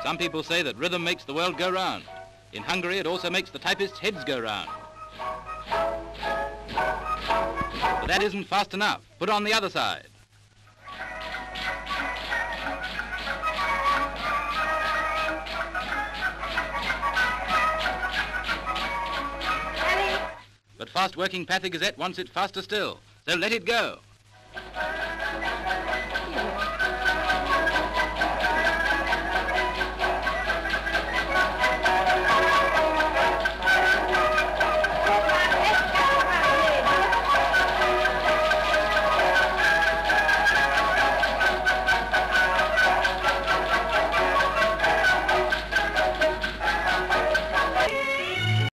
Some people say that rhythm makes the world go round. In Hungary, it also makes the typists' heads go round. But that isn't fast enough. Put on the other side. But fast-working Pather Gazette wants it faster still, so let it go.